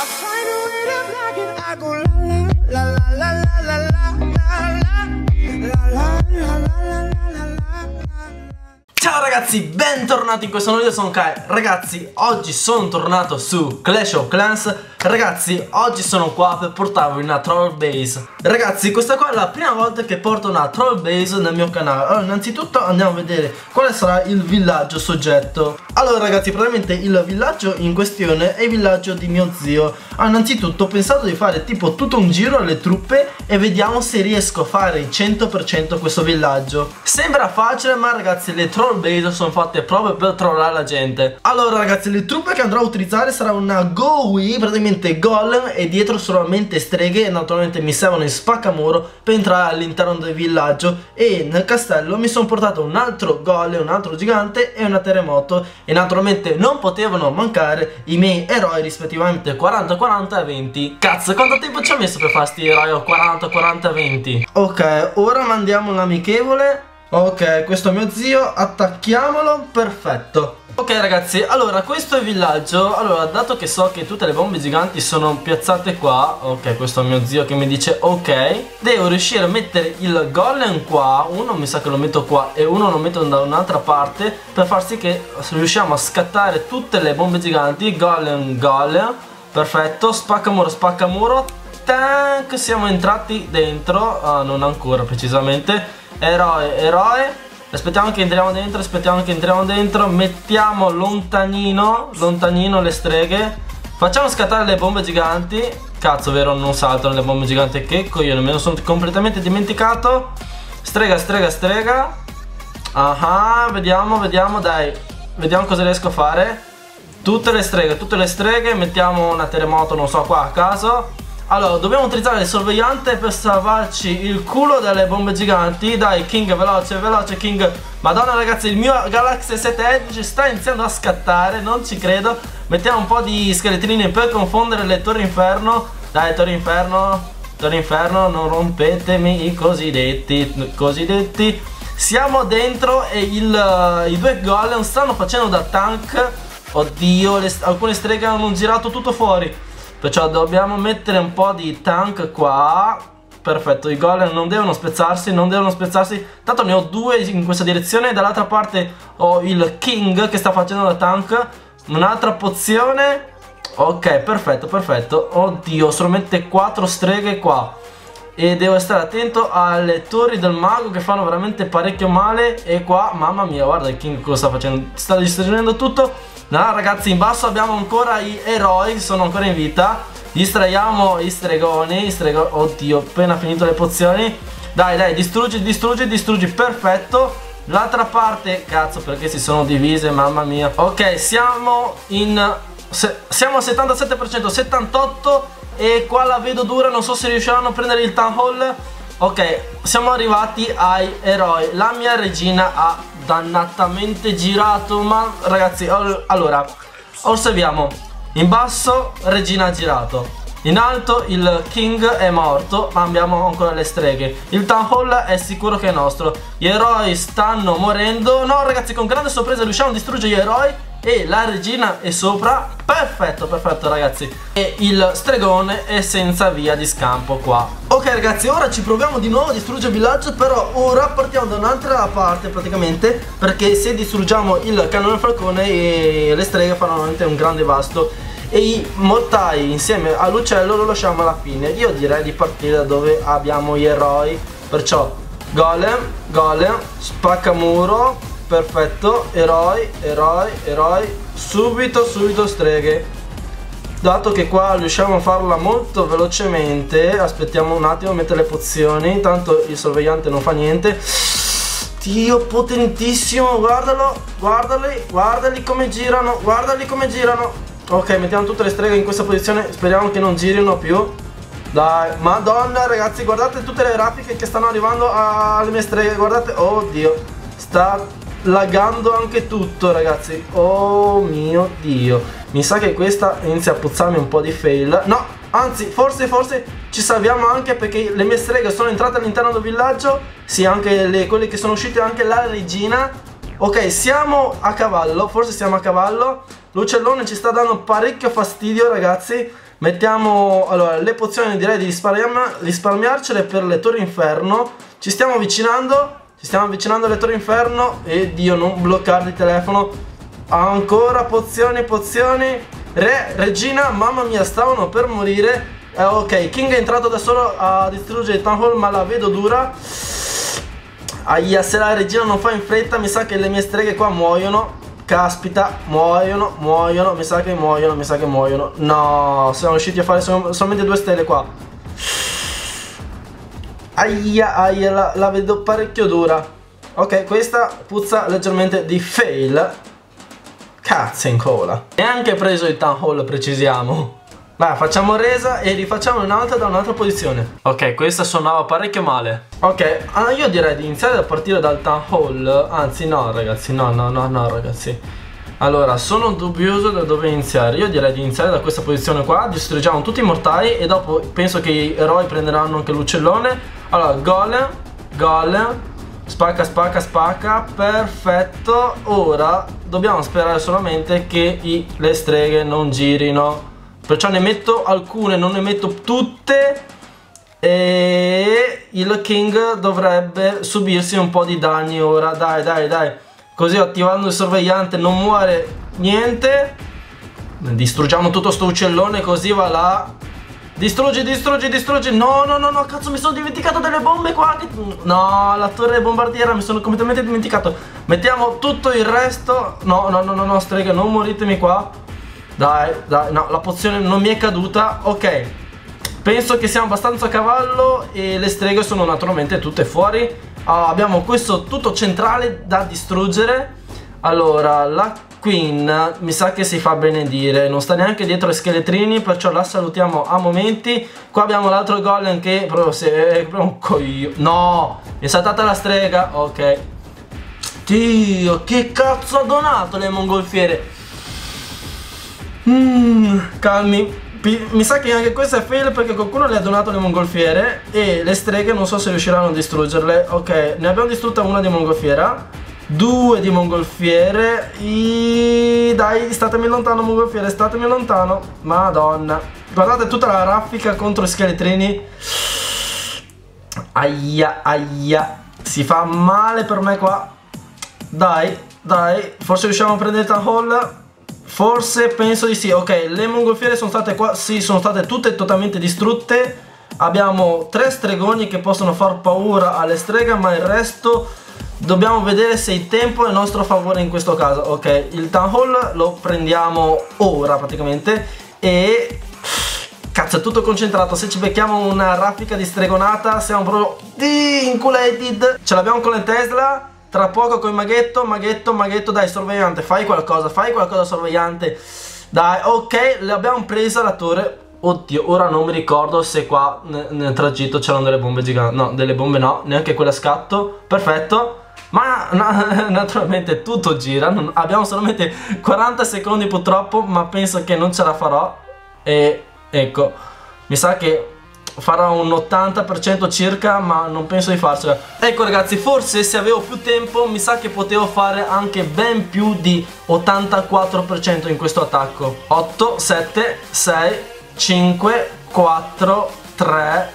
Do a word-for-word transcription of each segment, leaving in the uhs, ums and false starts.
find a way to block it. I go la la la la la la la la la la la la la la. Ciao ragazzi, bentornati in questo nuovo video, sono Kai. Ragazzi, oggi sono tornato su Clash of Clans. Ragazzi, oggi sono qua per portarvi una troll base. Ragazzi, questa qua è la prima volta che porto una troll base nel mio canale. Allora, innanzitutto andiamo a vedere quale sarà il villaggio soggetto. Allora ragazzi, praticamente il villaggio in questione è il villaggio di mio zio. Allora, innanzitutto ho pensato di fare tipo tutto un giro alle truppe e vediamo se riesco a fare il cento per cento questo villaggio. Sembra facile, ma ragazzi, le troll base sono fatte proprio per trollare la gente. Allora ragazzi, le truppe che andrò a utilizzare sarà una GoWi, praticamente golem, e dietro solamente streghe. E naturalmente mi servono in spaccamuro per entrare all'interno del villaggio. E nel castello mi sono portato un altro golem, un altro gigante e una terremoto. E naturalmente non potevano mancare i miei eroi, rispettivamente quaranta, quaranta e venti. Cazzo, quanto tempo ci ha messo per fare sti eroi quaranta, quaranta, venti? Ok, ora mandiamo l'amichevole. Ok, questo è mio zio, attacchiamolo, perfetto. Ok ragazzi, allora questo è il villaggio. Allora, dato che so che tutte le bombe giganti sono piazzate qua, ok, questo è mio zio che mi dice ok, devo riuscire a mettere il golem qua. Uno mi sa che lo metto qua e uno lo metto da un'altra parte, per far sì che riusciamo a scattare tutte le bombe giganti. Golem, golem, perfetto, spaccamuro, spaccamuro. Tank, siamo entrati dentro. Ah, non ancora precisamente. Eroe, eroe. Aspettiamo che entriamo dentro, aspettiamo che entriamo dentro. Mettiamo lontanino, lontanino le streghe. Facciamo scattare le bombe giganti. Cazzo, vero, non saltano le bombe giganti. Che coglione, me lo sono completamente dimenticato. Strega, strega, strega. Ah, vediamo, vediamo, dai. Vediamo cosa riesco a fare. Tutte le streghe, tutte le streghe. Mettiamo una terremoto, non so, qua a caso. Allora, dobbiamo utilizzare il sorvegliante per salvarci il culo dalle bombe giganti. Dai, King, veloce, veloce, King. Madonna ragazzi, il mio Galaxy sette Edge sta iniziando a scattare, non ci credo. Mettiamo un po' di scheletrini per confondere le torri inferno. Dai, torri inferno, torri inferno, non rompetemi i cosiddetti, cosiddetti. Siamo dentro e il, i due golem stanno facendo da tank. Oddio, le, alcune streghe hanno girato tutto fuori. Perciò dobbiamo mettere un po' di tank qua. Perfetto, i golem non devono spezzarsi, non devono spezzarsi. Tanto ne ho due in questa direzione. Dall'altra parte ho il King che sta facendo da tank. Un'altra pozione. Ok, perfetto, perfetto. Oddio, solamente quattro streghe qua. E devo stare attento alle torri del mago che fanno veramente parecchio male. E qua, mamma mia, guarda il King cosa sta facendo. Sta distruggendo tutto. No ragazzi, in basso abbiamo ancora gli eroi, sono ancora in vita. Distraiamo i stregoni, gli stregoni. Oddio, appena finito le pozioni. Dai dai, distruggi, distruggi, distruggi, perfetto. L'altra parte, cazzo, perché si sono divise, mamma mia. Ok, siamo in se, siamo al settantasette per cento, settantotto. E qua la vedo dura, non so se riusciranno a prendere il town hall. Ok, siamo arrivati ai eroi. La mia regina ha dannatamente girato. Ma ragazzi, allora osserviamo. In basso regina ha girato. In alto il King è morto, ma abbiamo ancora le streghe. Il town hall è sicuro che è nostro. Gli eroi stanno morendo. No ragazzi, con grande sorpresa riusciamo a distruggere gli eroi. E la regina è sopra. Perfetto, perfetto ragazzi. E il stregone è senza via di scampo qua. Ok ragazzi, ora ci proviamo di nuovo a distruggere il villaggio. Però ora partiamo da un'altra parte praticamente, perché se distruggiamo il cannone falcone e le streghe faranno veramente un grande vasto. E i mortai insieme all'uccello lo lasciamo alla fine. Io direi di partire da dove abbiamo gli eroi. Perciò golem, golem, spaccamuro. Perfetto, eroi, eroi, eroi. Subito, subito streghe. Dato che qua riusciamo a farla molto velocemente, aspettiamo un attimo a mettere le pozioni. Tanto il sorvegliante non fa niente. Dio potentissimo, guardalo, guardali, guardali come girano, guardali come girano. Ok, mettiamo tutte le streghe in questa posizione. Speriamo che non girino più. Dai, madonna ragazzi, guardate tutte le raffiche che stanno arrivando alle mie streghe. Guardate, oddio, sta laggando anche tutto ragazzi. Oh mio dio. Mi sa che questa inizia a puzzarmi un po' di fail. No, anzi, forse, forse ci salviamo anche, perché le mie streghe sono entrate all'interno del villaggio. Sì, anche le, quelle che sono uscite, anche la regina. Ok, siamo a cavallo, forse siamo a cavallo. L'uccellone ci sta dando parecchio fastidio ragazzi. Mettiamo, allora, le pozioni direi di risparmiar, risparmiarcele per le torri inferno. Ci stiamo avvicinando, ci stiamo avvicinando alle torri inferno. E Dio, non bloccare il telefono. Ancora pozioni, pozioni. Re, regina, mamma mia, stavano per morire. eh, Ok, King è entrato da solo a distruggere il Town Hall, ma la vedo dura. Aia, se la regina non fa in fretta, mi sa che le mie streghe qua muoiono. Caspita, muoiono, muoiono, mi sa che muoiono, mi sa che muoiono. No, siamo riusciti a fare sol solamente due stelle qua. Aia, aia, la, la vedo parecchio dura. Ok, questa puzza leggermente di fail. Cazzo in cola. E anche preso il Town Hall, precisiamo. Vai, facciamo resa e rifacciamo un'altra da un'altra posizione. Ok, questa suonava parecchio male. Ok, allora io direi di iniziare a partire dal Town Hall. Anzi no ragazzi, no, no, no, no ragazzi. Allora, sono dubbioso da dove iniziare. Io direi di iniziare da questa posizione qua. Distruggiamo tutti i mortai e dopo penso che i eroi prenderanno anche l'uccellone. Allora, golem, golem, spacca, spacca, spacca. Perfetto. Ora dobbiamo sperare solamente che i, le streghe non girino. Perciò ne metto alcune, non ne metto tutte. E il King dovrebbe subirsi un po' di danni ora. Dai, dai, dai. Così attivando il sorvegliante non muore niente. Distruggiamo tutto sto uccellone, così va là. Distruggi, distruggi, distruggi. No, no, no, no, cazzo, mi sono dimenticato delle bombe qua. No, la torre bombardiera, mi sono completamente dimenticato. Mettiamo tutto il resto. No, no, no, no, no, streghe, non moritemi qua. Dai, dai, no, la pozione non mi è caduta. Ok, penso che siamo abbastanza a cavallo e le streghe sono naturalmente tutte fuori. uh, Abbiamo questo tutto centrale da distruggere. Allora, la Queen mi sa che si fa benedire. Non sta neanche dietro ai scheletrini, perciò la salutiamo a momenti. Qua abbiamo l'altro golem che proprio se è proprio un coglio. No, mi è saltata la strega. Ok. Dio, che cazzo ha donato le mongolfiere? Mmm, calmi. Mi sa che anche questo è fail perché qualcuno le ha donato le mongolfiere. E le streghe non so se riusciranno a distruggerle. Ok, ne abbiamo distrutta una di mongolfiera, due di mongolfiere. I... Dai, statemi lontano mongolfiere, statemi lontano. Madonna, guardate tutta la raffica contro i scheletrini. Aia, aia. Si fa male per me qua. Dai, dai, forse riusciamo a prendere il Town Hall. Forse, penso di sì. Ok, le mongolfiere sono state qua. Sì, sono state tutte totalmente distrutte. Abbiamo tre stregoni che possono far paura alle streghe, ma il resto dobbiamo vedere se il tempo è a nostro favore in questo caso. Ok, il Town Hall lo prendiamo ora praticamente. E cazzo, è tutto concentrato. Se ci becchiamo una raffica di stregonata siamo proprio inculated. Ce l'abbiamo con le Tesla. Tra poco con il maghetto, maghetto, maghetto. Dai, sorvegliante, fai qualcosa, fai qualcosa, sorvegliante. Dai, ok, l'abbiamo presa la torre. Oddio, ora non mi ricordo se qua nel, nel tragitto c'erano delle bombe giganti. No, delle bombe no, neanche quella a scatto. Perfetto. Ma no, naturalmente tutto gira. Non, abbiamo solamente quaranta secondi purtroppo, ma penso che non ce la farò. E ecco, mi sa che farà un ottanta per cento circa, ma non penso di farcela. Ecco ragazzi, forse se avevo più tempo mi sa che potevo fare anche ben più di ottantaquattro per cento in questo attacco. Otto, sette, sei, cinque, quattro, tre,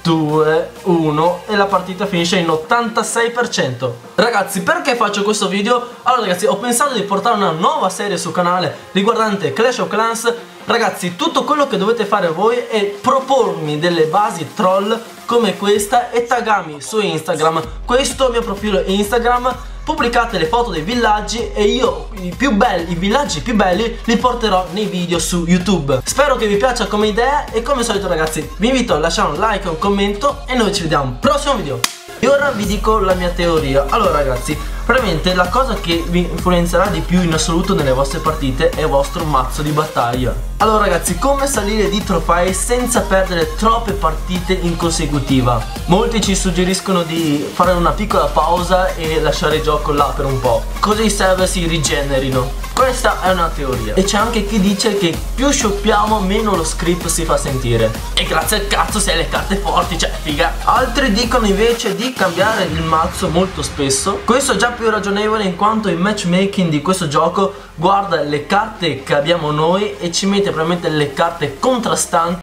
due, uno e la partita finisce in ottantasei per cento. Ragazzi, perché faccio questo video? Allora ragazzi, ho pensato di portare una nuova serie sul canale riguardante Clash of Clans. Ragazzi, tutto quello che dovete fare voi è propormi delle basi troll come questa e taggarmi su Instagram. Questo è il mio profilo Instagram. Pubblicate le foto dei villaggi e io i più belli, i villaggi più belli li porterò nei video su YouTube. Spero che vi piaccia come idea e come al solito ragazzi vi invito a lasciare un like e un commento e noi ci vediamo al prossimo video. E ora vi dico la mia teoria. Allora ragazzi, probabilmente la cosa che vi influenzerà di più in assoluto nelle vostre partite è il vostro mazzo di battaglia. Allora ragazzi, come salire di trofei senza perdere troppe partite in consecutiva? Molti ci suggeriscono di fare una piccola pausa e lasciare il gioco là per un po', così i server si rigenerino. Questa è una teoria. E c'è anche chi dice che più shoppiamo meno lo script si fa sentire. E grazie al cazzo se hai le carte forti, cioè figa. Altri dicono invece di cambiare il mazzo molto spesso. Questo è già più ragionevole in quanto il matchmaking di questo gioco guarda le carte che abbiamo noi e ci mette probabilmente le carte contrastanti